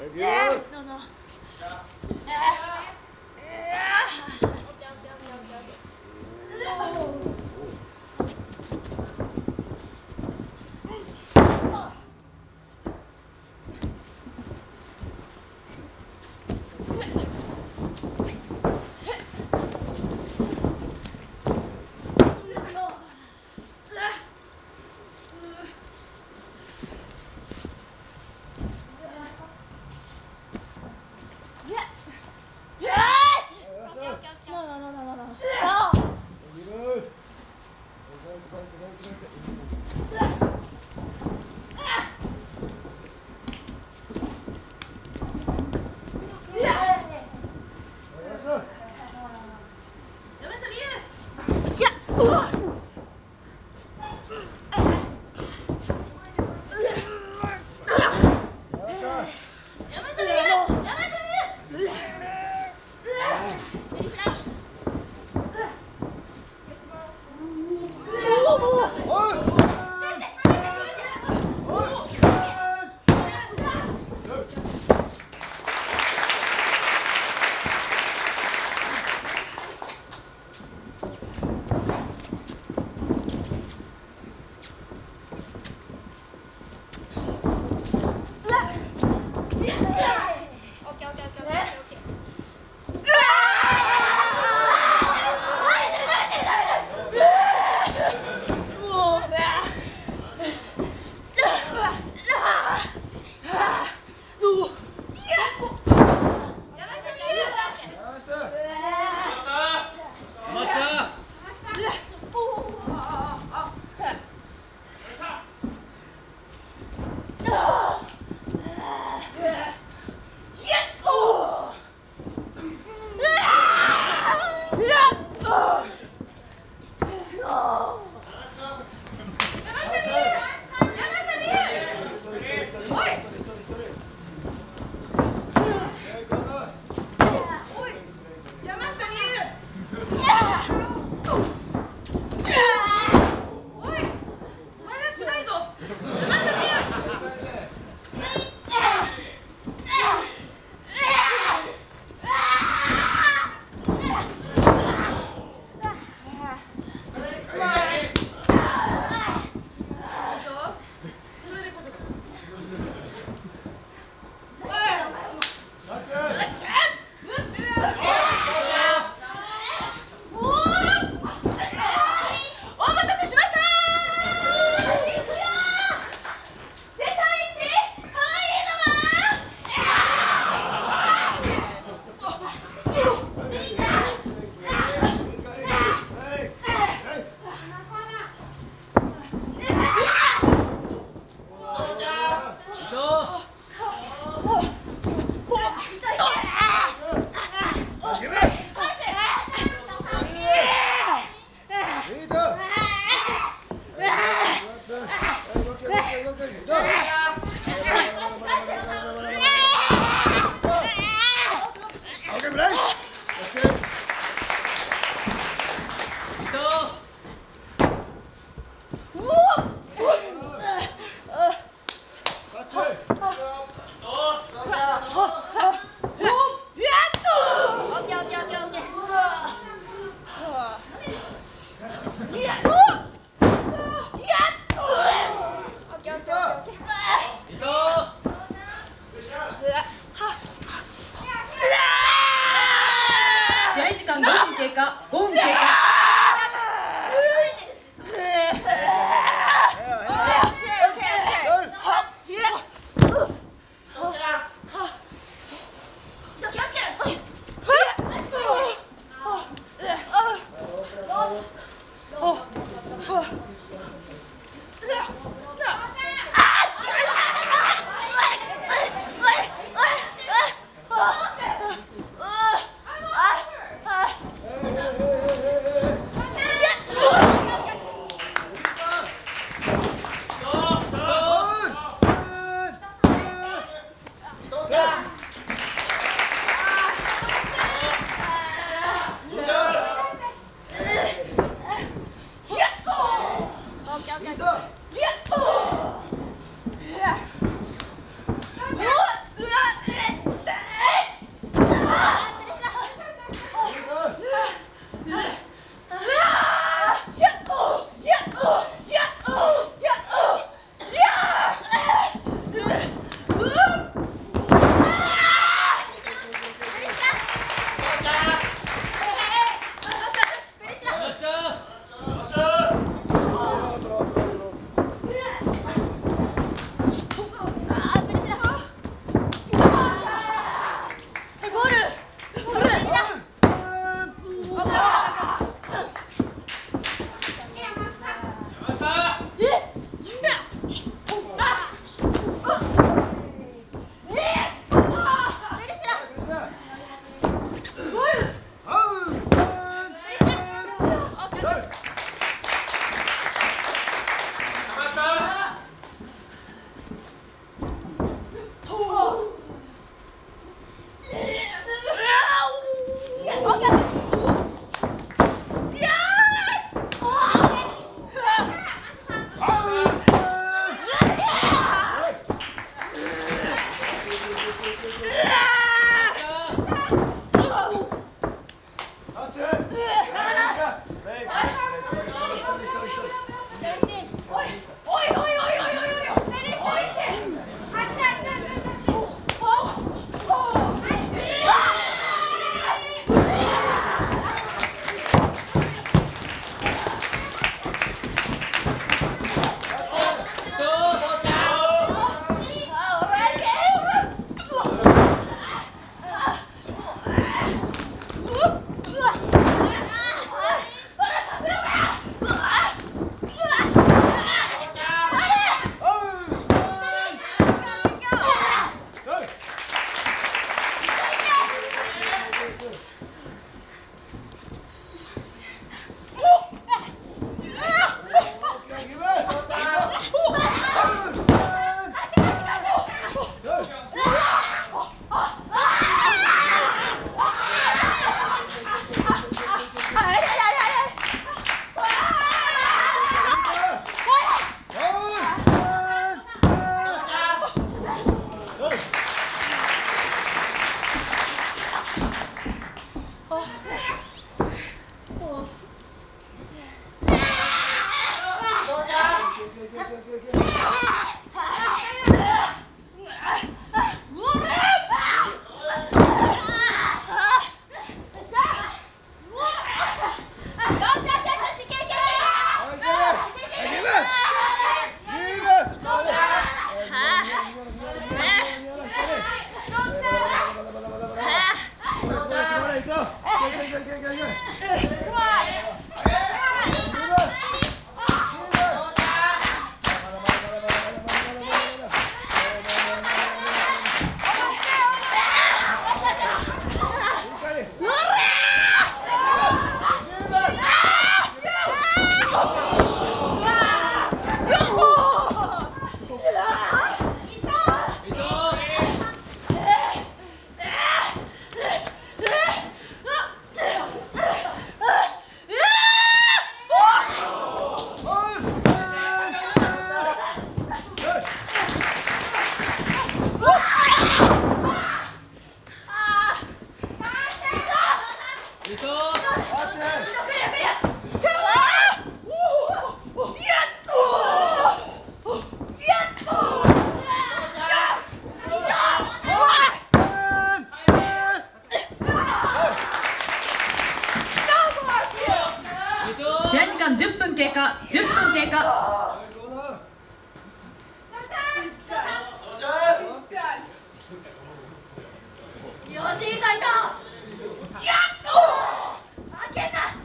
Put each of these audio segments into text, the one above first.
No, no. 試合時間10分経過。10分経過。 吉井斎藤。負けな。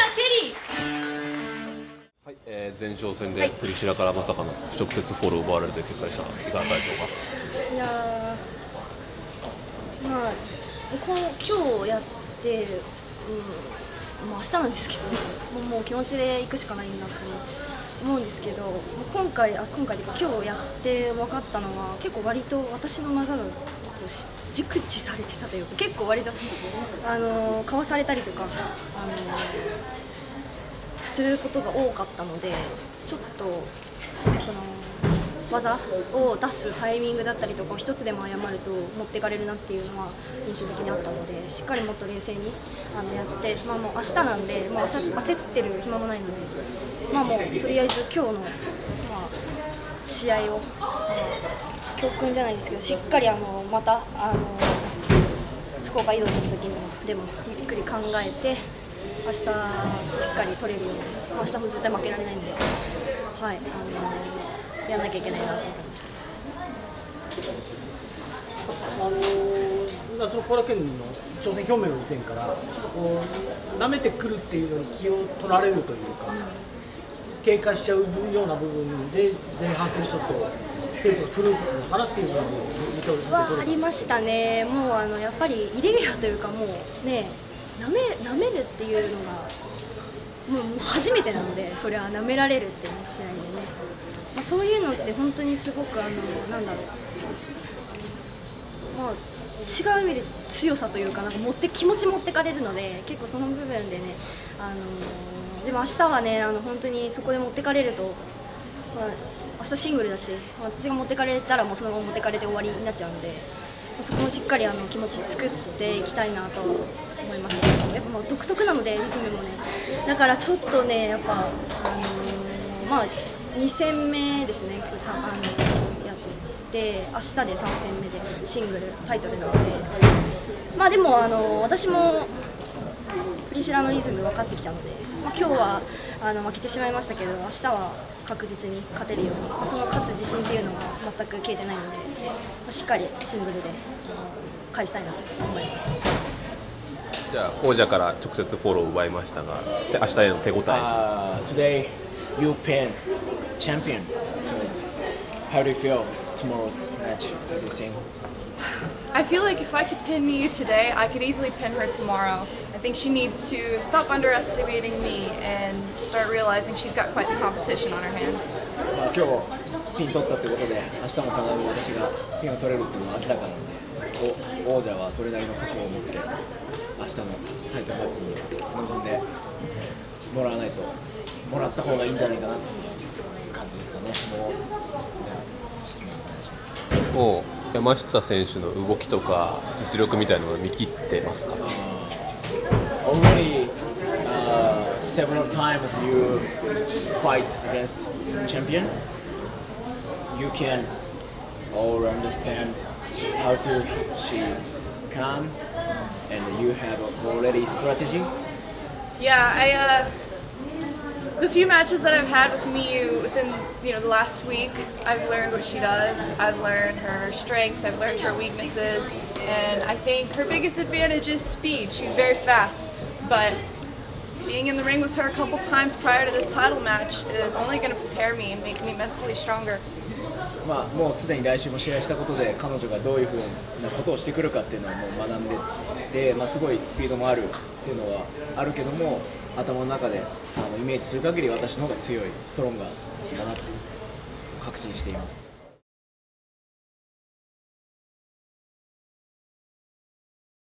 ケリー。 はい、前哨戦でプリシラからまさかの直接フォローを奪われるという結果でしたが、いかがでしょうか。 いやー、まあ、今日やって、まあ明日なんですけど、もう気持ちで行くしかないんだと思うんですけど、今回というか今日やって分かったのは、結構割と私の技が熟知されてたというか、結構割とかわされたりとかすることが多かったので、ちょっとその技を出すタイミングだったりとか一つでも誤ると持っていかれるなっていうのは印象的にあったので、しっかりもっと冷静にやって、もう明日なんで、もう焦ってる暇もないので、もうとりあえず今日の、試合を、教訓じゃないですけど、しっかりまた福岡移動する時にでもゆっくり考えて、明日しっかり取れるように、明日も絶対負けられないんで、はい、やらなきゃいけないなと思いました。 夏の後楽園の挑戦表明の時点から舐めてくるっていうのに気を取られるというか、警戒しちゃうような部分で前半戦ちょっとペースが狂うのかなっていうのをありましたね。もうやっぱりイレギュラーというか、もうね、舐めるっていうのがもう初めてなので、それは舐められるっていう試合でね、そういうのって本当にすごくなんだろう、違う意味で強さというか、気持ち持ってかれるので、結構その部分でね、でも明日はね、本当にそこで持ってかれると、明日シングルだし、私が持ってかれたらもうそのまま持ってかれて終わりになっちゃうので、そこもしっかり気持ち作っていきたいなと思いますね。やっぱ独特なので、リズムもね、だからちょっとね、やっぱ2戦目ですね、やって明日で3戦目でシングルタイトルなので、でも私もプリシラのリズム分かってきたので、今日は負けてしまいましたけど、明日は確実に勝てるように、その勝つ自信っていうのが全く消えてないので、しっかりシングルで返したいなと思います。 じゃあ王者から直接フォローを奪いましたが、明日への手応え。 Today you pin champion. So how do you feel tomorrow's match? What do you think? I feel like if I could pin Miyu today, I could easily pin her tomorrow. I think she needs to stop underestimating me and start realizing she's got quite the competition on her hands. 今日ピン取ったということで、明日も必ず私がピンを取れるっていうのは明らかなので、王者はそれなりの覚悟を持って明日のタイトルマッチに臨んでもらわないと、もらった方がいいんじゃないかなっていう感じですかね。質問お願いします。 もう山下選手の動きとか実力みたいなのを見切ってますか。 Already several times you fight against champion. You can all understand how to hit she can, and you have already strategy. Yeah, the few matches that I've had with Miyu within the last week, I've learned what she does. I've learned her strengths, I've learned her weaknesses, and I think her biggest advantage is speed. She's very fast, but being in the ring with her a couple times prior to this title match is only going to prepare me and make me mentally stronger. もうすでに来週も試合したことで、彼女がどういうふうなことをしてくるかっていうのはもう学んでて、すごいスピードもあるっていうのはあるけども、頭の中でイメージする限り私の方が強い、ストロンガーだなって確信しています。